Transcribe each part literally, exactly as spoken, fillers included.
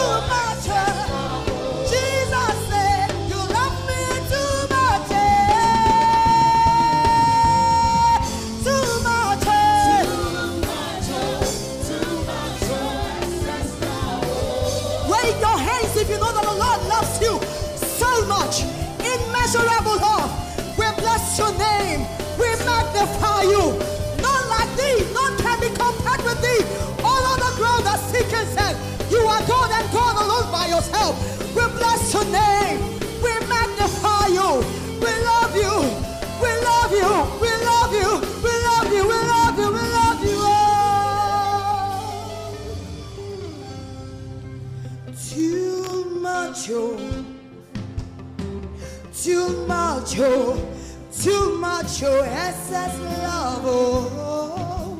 much. Jesus said, you love me too much. Too much. Wave your hands if you know that the Lord loves you so much. Immeasurable love. We bless your name. We magnify you. None like thee. None can be compared with thee. All on the ground are seek and said, you are God and God alone by yourself. We bless your name. We magnify you. We love you. We love you. We love you. We love you. We love you. We love you. Oh. Too much, oh. Too much, oh. Too much, oh. Excess love, oh.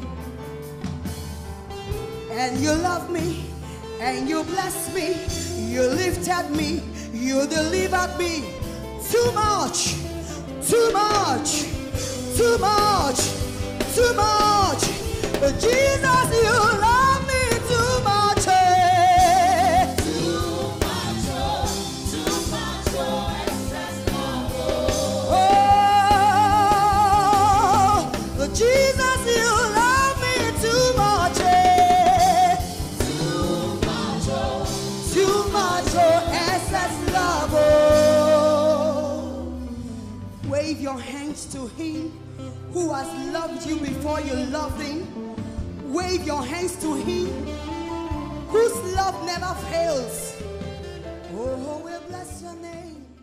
And you love me, and you bless me, you lifted me, you delivered me. Too much, too much, too much, too much. But Jesus, you love me too much. Eh? Too much, oh, too much, oh, excess love. Oh, but Jesus, you love me too much. Eh? Wave your hands to him who has loved you before you loved him. Wave your hands to him whose love never fails. Oh, we bless your name.